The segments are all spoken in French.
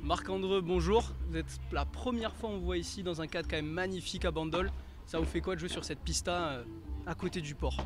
Marc-André, bonjour. Vous êtes la première fois qu'on vous voit ici dans un cadre quand même magnifique à Bandol. Ça vous fait quoi de jouer sur cette pista à côté du port?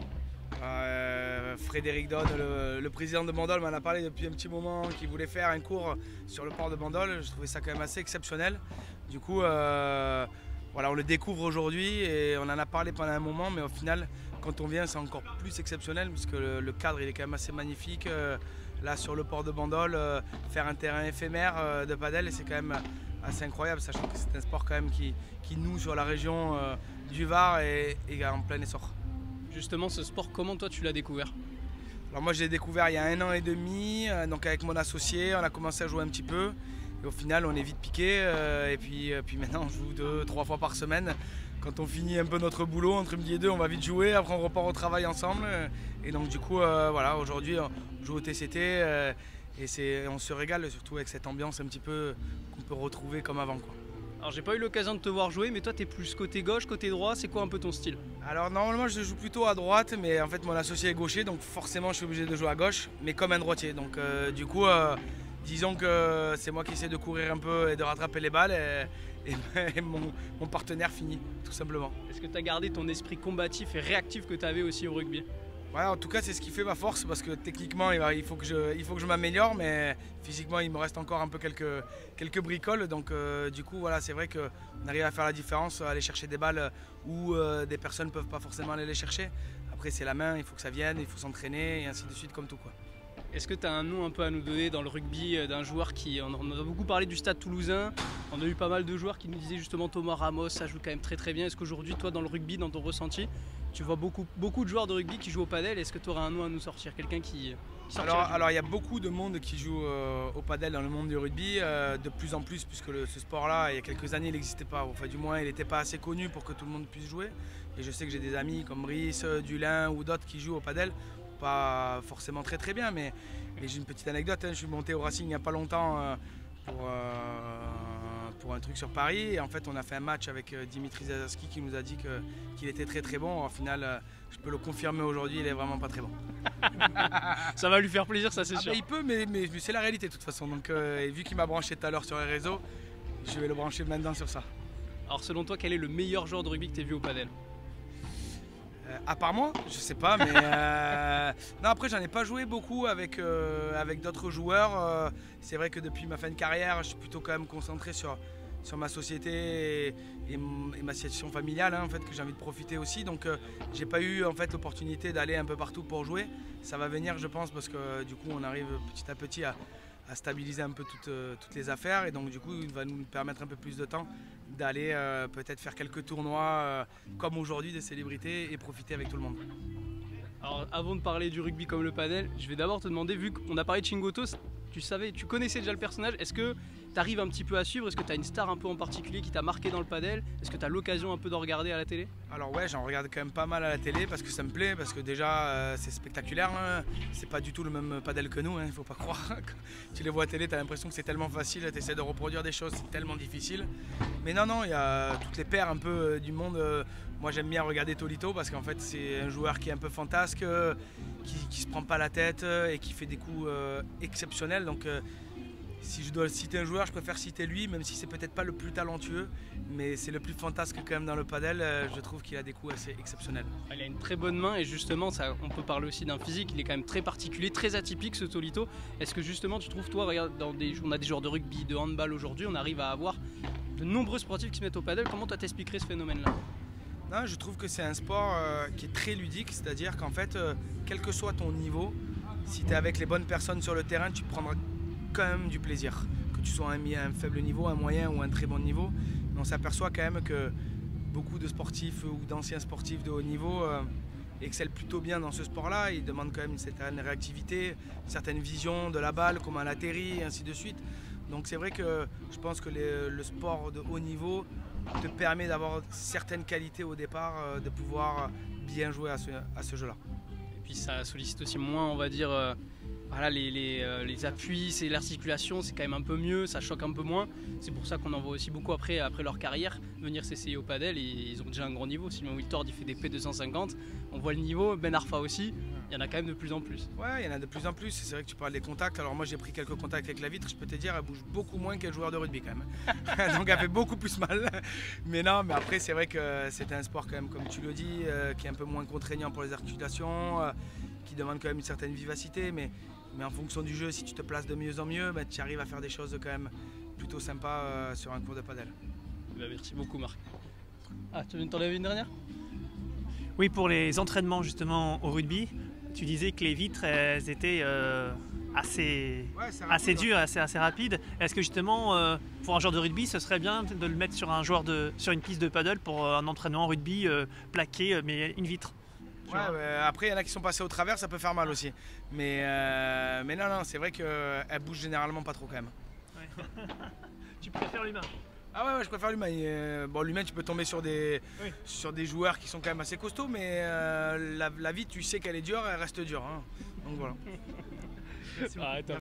Frédéric Donne, le président de Bandol, m'en a parlé depuis un petit moment qu'il voulait faire un cours sur le port de Bandol. Je trouvais ça quand même assez exceptionnel. Du coup, voilà, on le découvre aujourd'hui et on en a parlé pendant un moment, mais au final, quand on vient, c'est encore plus exceptionnel puisque le cadre il est quand même assez magnifique. Là, sur le port de Bandol, faire un terrain éphémère de padel, c'est quand même assez incroyable, sachant que c'est un sport quand même qui noue sur la région du Var et en plein essor. Justement, ce sport, comment toi tu l'as découvert? Alors moi je l'ai découvert il y a 1 an et demi, donc avec mon associé, on a commencé à jouer un petit peu. Et au final on est vite piqué et puis maintenant on joue 2-3 fois par semaine. Quand on finit un peu notre boulot, entre midi et 2 on va vite jouer, après on repart au travail ensemble. Et donc du coup voilà, aujourd'hui on joue au TCT et on se régale surtout avec cette ambiance un petit peu qu'on peut retrouver comme avant, quoi. Alors j'ai pas eu l'occasion de te voir jouer, mais toi t'es plus côté gauche, côté droit, c'est quoi un peu ton style? Alors normalement je joue plutôt à droite, mais en fait mon associé est gaucher, donc forcément je suis obligé de jouer à gauche, mais comme un droitier. Donc du coup, disons que c'est moi qui essaie de courir un peu et de rattraper les balles, et mon partenaire finit, tout simplement. Est-ce que tu as gardé ton esprit combatif et réactif que tu avais aussi au rugby? Ouais, en tout cas c'est ce qui fait ma force, parce que techniquement il faut que je m'améliore, mais physiquement il me reste encore un peu quelques bricoles, donc du coup voilà, c'est vrai qu'on arrive à faire la différence, à aller chercher des balles où des personnes ne peuvent pas forcément aller les chercher. Après c'est la main, il faut que ça vienne, il faut s'entraîner et ainsi de suite comme tout, quoi. Est-ce que tu as un nom un peu à nous donner dans le rugby d'un joueur qui... On a beaucoup parlé du Stade Toulousain, on a eu pas mal de joueurs qui nous disaient justement Thomas Ramos, ça joue quand même très très bien. Est-ce qu'aujourd'hui toi dans le rugby, dans ton ressenti, tu vois beaucoup de joueurs de rugby qui jouent au padel? Est-ce que tu auras un nom à nous sortir? Quelqu'un qui alors il y a beaucoup de monde qui joue au padel dans le monde du rugby, de plus en plus, puisque ce sport-là, il y a quelques années, il n'existait pas. Enfin, du moins, il n'était pas assez connu pour que tout le monde puisse jouer. Et je sais que j'ai des amis comme Brice, Dulin ou d'autres qui jouent au padel. Pas forcément très très bien, mais j'ai une petite anecdote. Je suis monté au Racing il n'y a pas longtemps pour un truc sur Paris, et en fait on a fait un match avec Dimitri Zazarski qui nous a dit qu'il était très très bon. Au final je peux le confirmer aujourd'hui, il est vraiment pas très bon. Ça va lui faire plaisir, ça c'est sûr. Il peut, mais c'est la réalité de toute façon. Donc et vu qu'il m'a branché tout à l'heure sur les réseaux, je vais le brancher maintenant sur ça. Alors selon toi, quel est le meilleur joueur de rugby que tu as vu au padel? À part moi, je sais pas, mais non, après j'en ai pas joué beaucoup avec d'autres joueurs. C'est vrai que depuis ma fin de carrière, je suis plutôt quand même concentré sur ma société et ma situation familiale, hein, en fait, que j'ai envie de profiter aussi. Donc j'ai pas eu en fait l'opportunité d'aller un peu partout pour jouer. Ça va venir, je pense, parce que du coup on arrive petit à petit à stabiliser un peu toutes les affaires, et donc du coup il va nous permettre un peu plus de temps d'aller peut-être faire quelques tournois comme aujourd'hui des célébrités et profiter avec tout le monde. Alors avant de parler du rugby comme le padel, je vais d'abord te demander, vu qu'on a parlé de Chingoto, tu connaissais déjà le personnage, est-ce que tu arrives un petit peu à suivre? Est-ce que tu as une star un peu en particulier qui t'a marqué dans le padel? Est-ce que tu as l'occasion un peu de regarder à la télé? Alors ouais, j'en regarde quand même pas mal à la télé parce que ça me plaît, parce que déjà c'est spectaculaire, hein. C'est pas du tout le même padel que nous, hein, faut pas croire. Quand tu les vois à télé, tu as l'impression que c'est tellement facile, tu essaies de reproduire des choses, c'est tellement difficile. Mais non, il y a toutes les paires un peu du monde. Moi j'aime bien regarder Tolito parce qu'en fait c'est un joueur qui est un peu fantasque, qui se prend pas la tête et qui fait des coups exceptionnels. Donc si je dois citer un joueur, je préfère citer lui, même si c'est peut-être pas le plus talentueux, mais c'est le plus fantasque quand même dans le padel. Je trouve qu'il a des coups assez exceptionnels. Il a une très bonne main, et justement ça, on peut parler aussi d'un physique, il est quand même très particulier, très atypique ce Tolito. Est-ce que justement tu trouves, toi, regarde, on a des joueurs de rugby, de handball aujourd'hui, on arrive à avoir de nombreux sportifs qui se mettent au padel, comment toi t'expliquerais ce phénomène-là? Non, je trouve que c'est un sport qui est très ludique, c'est-à-dire qu'en fait, quel que soit ton niveau, si tu es avec les bonnes personnes sur le terrain, tu prendras quand même du plaisir. Que tu sois à un faible niveau, un moyen ou un très bon niveau. Mais on s'aperçoit quand même que beaucoup de sportifs ou d'anciens sportifs de haut niveau excellent plutôt bien dans ce sport-là. Ils demandent quand même une certaine réactivité, une certaine vision de la balle, comment elle atterrit, et ainsi de suite. Donc c'est vrai que je pense que le sport de haut niveau te permet d'avoir certaines qualités au départ, de pouvoir bien jouer à ce jeu-là. Et puis ça sollicite aussi moins, on va dire, voilà, les appuis, c'est l'articulation, c'est quand même un peu mieux, ça choque un peu moins. C'est pour ça qu'on en voit aussi beaucoup après leur carrière venir s'essayer au padel, et ils ont déjà un grand niveau. Sylvain Wiltord il fait des P250, on voit le niveau, Ben Arfa aussi. il y en a quand même de plus en plus. Ouais, il y en a de plus en plus. C'est vrai que tu parles des contacts. Alors moi j'ai pris quelques contacts avec la vitre. Je peux te dire, elle bouge beaucoup moins qu'un joueur de rugby quand même. Donc elle fait beaucoup plus mal. Mais non, mais après c'est vrai que c'est un sport quand même, comme tu le dis, qui est un peu moins contraignant pour les articulations, qui demande quand même une certaine vivacité. Mais en fonction du jeu, si tu te places de mieux en mieux, bah, tu arrives à faire des choses quand même plutôt sympas sur un cours de padel. Bah, merci beaucoup Marc. Ah, tu t'en avais une dernière? Oui, pour les entraînements justement au rugby, tu disais que les vitres elles étaient assez dures, assez rapides. Est-ce que justement pour un joueur de rugby, ce serait bien de le mettre sur sur une piste de paddle pour un entraînement rugby plaqué, mais une vitre? Ouais, après il y en a qui sont passés au travers, ça peut faire mal aussi. Mais non, c'est vrai qu'elle bouge généralement pas trop quand même. Ouais. Tu préfères l'humain? Ah ouais, je préfère l'humain. Bon, l'humain, tu peux tomber sur des joueurs qui sont quand même assez costauds, mais la vie, tu sais qu'elle est dure, elle reste dure. Hein. Donc voilà. Ah,